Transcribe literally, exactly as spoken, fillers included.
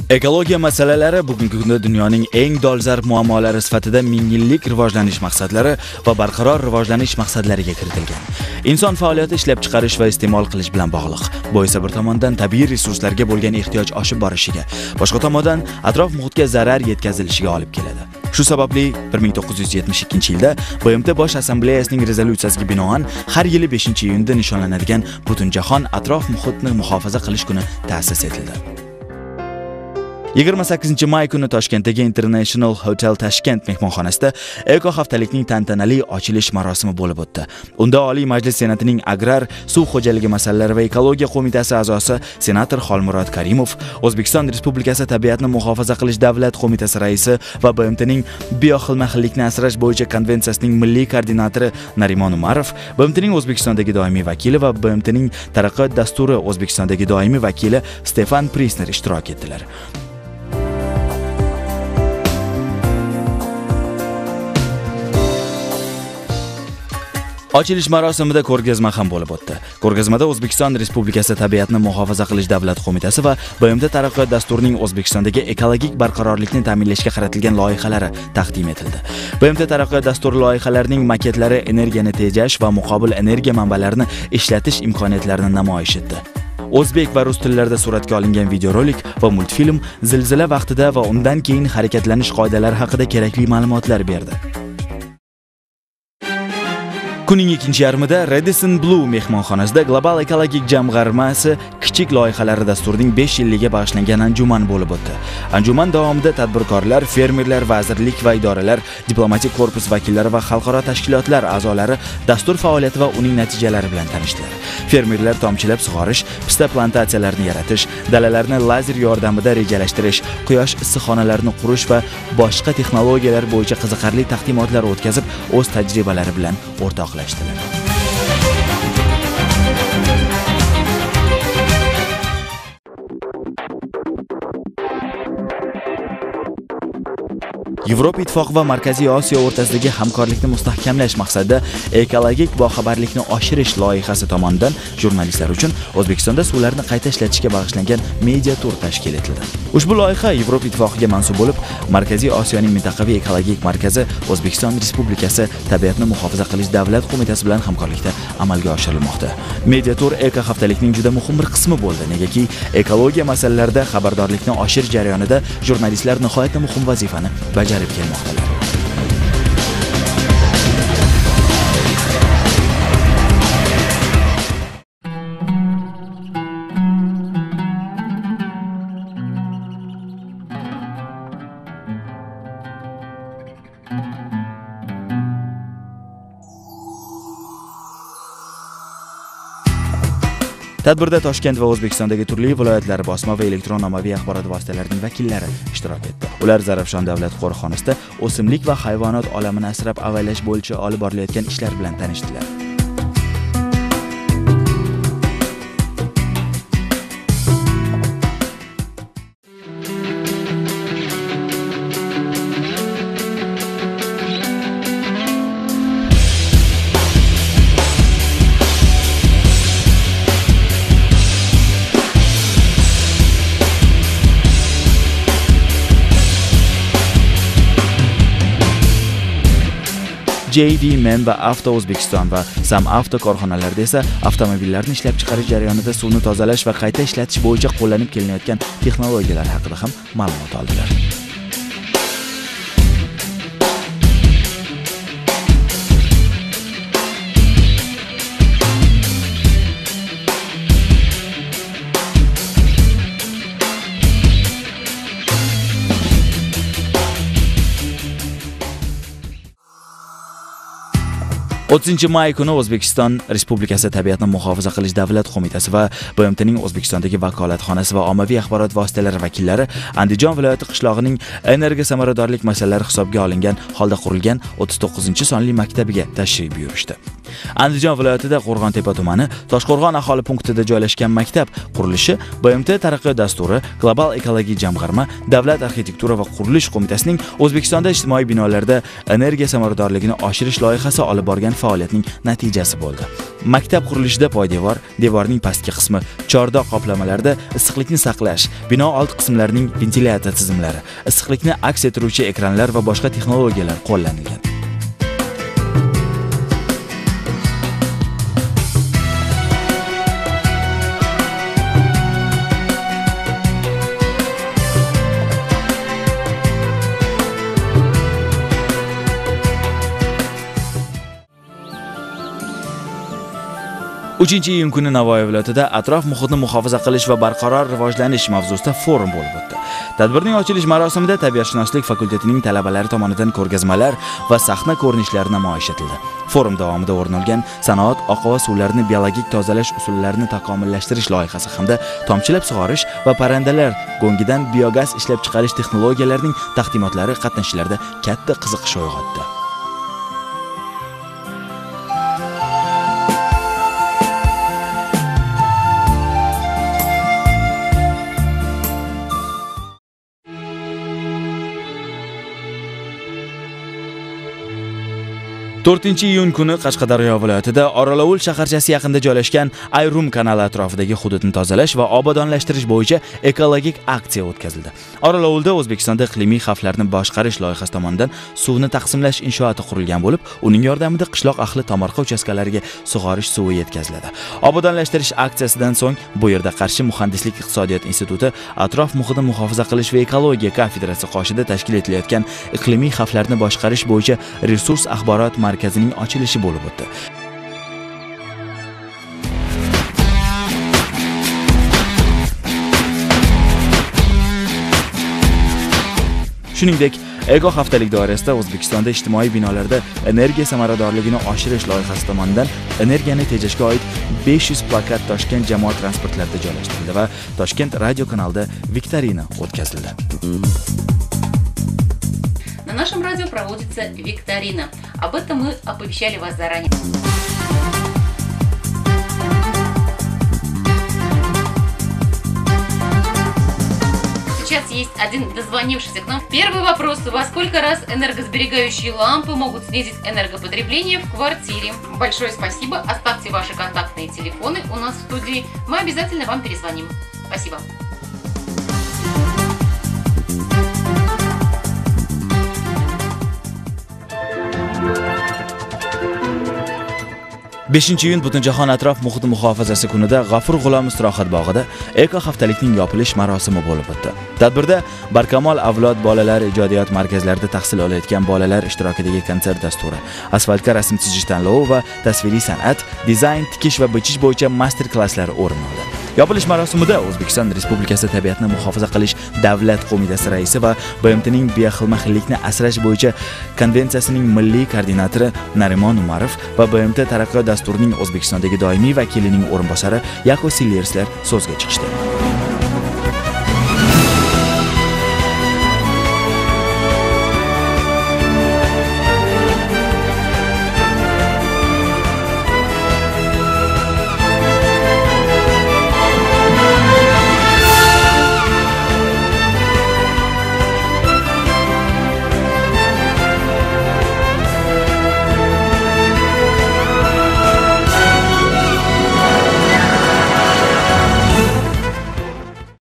Ekologiya masalalari bugungi kunda dunyoning eng dolzarb muammolari sifatida ming yillik rivojlanish maqsadlari va barqaror rivojlanish maqsadlariga kiritilgan. Inson faoliyati ishlab chiqarish va iste'mol qilish bilan bog'liq. Bu esa bir tomondan tabiiy resurslarga bo'lgan ehtiyoj oshib borishiga, boshqa tomondan atrof muhitga zarar yetkazilishiga olib keladi. Shu sababli bir ming to'qqiz yuz yetmish ikkinchi yilda B M T Bosh Assambleyasining rezolyutsiyasiga binoan har yili beshinchi iyunda nishonlanadigan Butunjahon atrof muhitni muhofaza qilish kuni ta'sis etildi. yigirma sakkizinchi may kuni Toshkentdagi International Hotel Tashkent mehmonxonasida Eko haftalikning tantanali ochilish marosimi bo'lib o'tdi. Unda Oliy Majlis Senatining Agrar, suv xo'jaligi masalalari va ekologiya qo'mitasi a'zosi senator Xolmurod Karimov, O'zbekiston Respublikasi Tabiatni muhofaza qilish davlat qo'mitasi raisi va B M Tning bioxilma-xillikni asrash bo'yicha konvensiyasining milliy koordinatori Narimon Umarov, B M Tning O'zbekistondagi doimiy vakili va B M Tning taraqqiyot dasturi O'zbekistondagi doimiy vakili Stefan Prisner ishtirok etdilar. Ochilish marosimida ko'rgazma ham bo'lib o'tdi. Ko'rgazmada O'zbekiston Respublikasi Tabiatni muhofaza qilish davlat qo'mitasi va B M T taraqqiyot dasturining O'zbekistondagi ekologik barqarorlikni ta'minlashga qaratilgan loyihalari taqdim etildi. B M T taraqqiyot dasturi loyihalarining maketlari energiyani tejash va muqobil energiya manbalarini ishlatish imkoniyatlarini namoyish etdi. O'zbek va rus tillarida suratga olingan videorolik va multfilm zilzila vaqtida va undan keyin harakatlanish qoidalari haqida kerakli ma'lumotlar berdi. Kunning ikkinchi yarmida Radisson Blu mehmonxonasida Global ekologik jamg'armasi kichik loyihalari dasturining besh yilligiga bag'ishlangan anjuman bo'lib o'tdi. Anjuman davomida tadbirkorlar, fermerlar, vazirlik va idoralar, diplomatik korpus vakillari va xalqaro tashkilotlar a'zolari dastur faoliyati va uning natijalari bilan tanishdilar. Fermerlar tomchilab sug'orish, pista plantatsiyalarini yaratish, dalalarni lazer yordamida rejalashtirish, quyosh issiqxonalarini qurish va boshqa texnologiyalar bo'yicha qiziqarli taqdimotlar o'tkazib, o'z tajribalari bilan o'rtoqlashdilar. Yevropa Ittifoqi va Markaziy Osiyo o'rtasidagi hamkorlikni mustahkamlash maqsadida ekologik boxabarlikni oshirish loyihasi tomonidan jurnalistlar uchun O'zbekistonda suvlarni qayta ishlatishga bag'ishlangan media tur tashkil etildi. Ushbu loyiha Yevropa Ittifoqiga mansub bo'lib, Markaziy Osiyoning mintaqaviy ekologik markazi O'zbekiston Respublikasi Tabiatni muhofaza qilish davlat qo'mitasi bilan hamkorlikda amalga oshirilmoqda. Media tur Eko haftalikning juda muhim bir qismi bo'ldi, negaki ekologiya masalalarida xabardorlikni oshirish jarayonida jurnalistlar nihoyatda muhim vazifani bajarib kelmoqdalar. Tadbirda Toshkent va O'zbekistondagi turli viloyatlar bosma va elektron ommaviy axborot vositalarining vakillari ishtirok etdi. Ular Zarafshon davlat qo'riqxonasida o'simlik va hayvonot olamini asrab avaylash bo'yicha olib borilayotgan ishlar bilan tanishdilar. J D Men va Avto O'zbekiston va Sam Avto korxonalarida esa avtomobillarni ishlab chiqarish jarayonida suvni tozalash va qayta ishlatish bo'yicha qo'llanib kelinayotgan texnologiyalar haqida ham ma'lumot oldilar. o'ttizinchi may kuni O'zbekiston Respublikasi Tabiatni muhofaza qilish davlat qo'mitasi va B M Tning O'zbekistondagi vakolatxonasi va ommaviy axborot vositalari vakillari Andijon viloyati qishlog'ining energiya samaradorlik masalalari hisobga olingan holda qurilgan o'ttiz to'qqizinchi sonli maktabiga tashrif buyurishdi. Andijon viloyatida Qo'rg'ontepa tumani Toshqo'rg'on aholi punktida joylashgan maktab qurilishi B M T taraqqiyot dasturi, Global ekologik jamg'arma, Davlat arxitektura va qurilish qo'mitasining O'zbekistonda ijtimoiy binolarda energiya samaradorligini oshirish loyihasi olib borgan faoliyatning natijasi bo'ldi. Maktab qurilishida poydevor, devorning pastki qismi, chordoq qoplamalarida issiqlikni saqlash, bino old qismlarining ventilyatsiya tizimlari, issiqlikni aks ettiruvchi ekranlar va boshqa texnologiyalar qo'llanilgan. uchinchi iyun kuni Navoiy viloyatida atrof muhitni muhofaza qilish va barqaror rivojlanish mavzusida forum bo'lib o'tdi. Tadbirning ochilish marosimida tabiatshunoslik fakultetining talabalari tomonidan ko'rgazmalar va sahna ko'rinishlari namoyish etildi. Forum davomida o'rin olgan sanoat oqova suvlarini biologik tozalash usullarini takomillashtirish loyihasi hamda tomchilab sug'orish va parrandalar go'ngidan biogaz ishlab chiqarish texnologiyalarining taqdimotlari qatnashchilarda katta qiziqish uyg'otdi. to'rtinchi iyun kuni Qashqadaryo viloyatida Oralovul shaharchasi yaqinida joylashgan Ayrum kanali atrofidagi hududni tozalash va obodonlashtirish bo'yicha ekologik aksiya o'tkazildi. Oralovulda O'zbekistonda iqlimiy xavflarni boshqarish loyihasi tomonidan suvni taqsimlash inshooti qurilgan bo'lib, uning yordamida qishloq ahli tomorqa uchastkalariga sug'orish suvi yetkaziladi. Obodonlashtirish aksiyasidan so'ng bu yerda Qarshi muhandislik iqtisodiyot instituti atrof muhitni muhofaza qilish va ekologiya kafedrasi qoshida tashkil etilayotgan iqlimiy xavflarni boshqarish bo'yicha resurs axborot markazining ochilishi bo'lib o'tdi. Shuningdek, Eko haftalik doirasida O'zbekistonda ijtimoiy binolarda energiya samaradorligini oshirish loyihasi tomonidan energiyani tejashga oid besh yuz plakat Toshkent jamoat transportlarida joylashtirildi va Toshkent radio kanalida viktorina o'tkazildi. На нашем радио проводится викторина. Об этом мы оповещали вас заранее. Сейчас есть один дозвонившийся к нам. Первый вопрос. Во сколько раз энергосберегающие лампы могут снизить энергопотребление в квартире? Большое спасибо. Оставьте ваши контактные телефоны у нас в студии. Мы обязательно вам перезвоним. Спасибо. beshinchi iyun Butunjahon atrof muhiti muhofazasi kunida G'afur G'ulom istirohat bog'ida Eko haftalikning yopilish marosimi bo'lib o'tdi. Tadbirda Barkamol avlod bolalar ijodiyot markazlarida tahsil olayotgan bolalar ishtirokidagi konsert dasturi, asfaltga rasm chizish tanlovi va tasviriy san'at, dizayn, tikish va bichish bo'yicha master klasslar o'rin oldi. Yopilish marosimida O'zbekiston Respublikasi Tabiatni muhofaza qilish davlat qo'mitasi raisi va B M Tning bioxilma-xillikni asrash bo'yicha konvensiyasining milliy koordinatori Narimon Umarov va B M T taraqqiyot dasturining O'zbekistondagi doimiy vakilining o'rinbosari Yako Sillerslar so'zga chiqishdi.